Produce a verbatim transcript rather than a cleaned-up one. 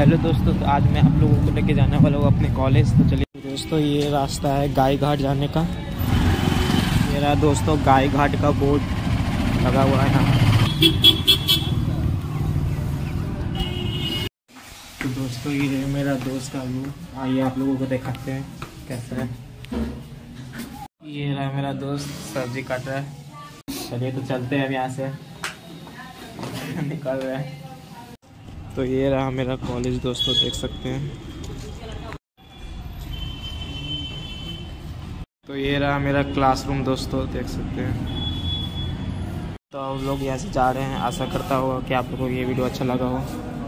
Hello दोस्तों, तो आज मैं आप लोगों को लेके जाने वाला हूँ अपने कॉलेज। तो चलिए दोस्तों, ये रास्ता है गाय घाट जाने का। ये रहा दोस्तों गाय घाट का बोर्ड लगा हुआ है यहाँ। तो दोस्तों ये मेरा दोस्त का व्यू, आइए आप लोगों को दिखाते हैं कैसा है। ये रहा मेरा दोस्त, सब्जी काट रहा है। चलिए तो चलते हैं अब यहाँ से निकल रहे हैं। तो ये रहा मेरा कॉलेज दोस्तों, देख सकते हैं। तो ये रहा मेरा क्लासरूम दोस्तों, देख सकते हैं। तो हम लोग यहाँ से जा रहे हैं। आशा करता हूँ कि आप लोगों को ये वीडियो अच्छा लगा हो।